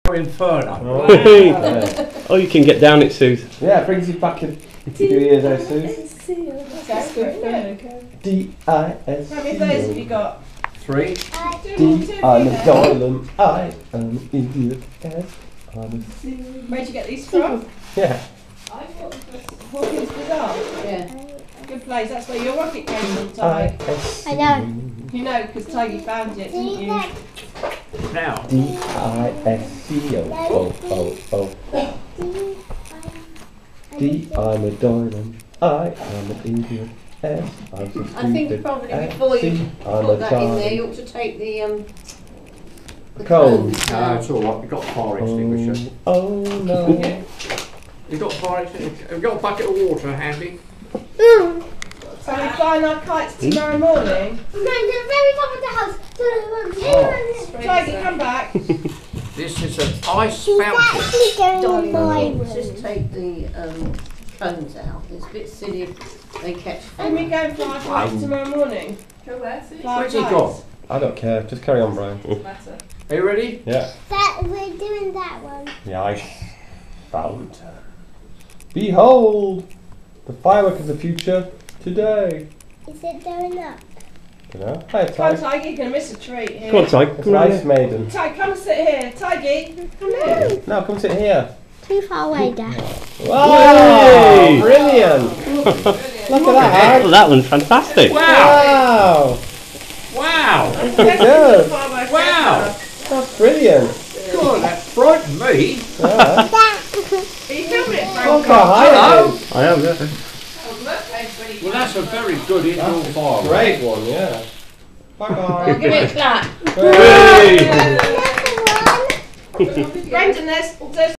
Inferno. Wow. Oh, you can get down it, Suze. Yeah, it brings you back a few years there, Suze. That's good fun. D-I-S. How many of those have you got? 3. D, I'm a diamond, I am an idiot, yes, I'm a Where'd you get these from? yeah. Hawkins Bazaar. Yeah. Good place. That's where your rocket came from, Ty. I know. You know, because Tiggy found it, didn't you? Now. D-I-S-C-O. D, I'm a diamond, I am an idiot, S, I'm so stupid. I think probably before you I'm put a that in there, diamond. you ought to take the Cone. cones No, out. it's all right. We've got fire extinguisher. Oh no. You've got fire extinguisher. We've got a bucket of water handy. So we're flying our kites tomorrow morning. I'm going to the very top of the house. Tiggy, come back. This is an ice She's fountain. actually going in my Darling, room. just take the cones out. It's a bit silly if they catch Can we fire. go and fly our kites tomorrow morning? Go where, Sue? Fly our Where's he kites. gone? I don't care, just carry on, Brian. Matter. Are you ready? Yeah. That, we're doing that one. The ice fountain. Behold! The firework of the future today. Is it going up? You know? Hi, Come on, Ty. Tiggy, you're going to miss a treat here. Come on, Ty. It's Come an on. ice maiden. Ty, come and sit here. Tiggy, come here. No, come sit here. Too far away, Dad. Wow! Yay! Brilliant! Look at that, Oh, that one's fantastic. Wow! Wow! Good. Wow! That's brilliant. God, that frightened me. Yeah. Are you filming it, Look Frank? how high it is. I am, yeah. Well, that's a very good indoor firework. Great one, yeah. Bye bye. Give it a clap. Hey! Another one. Brendan, there's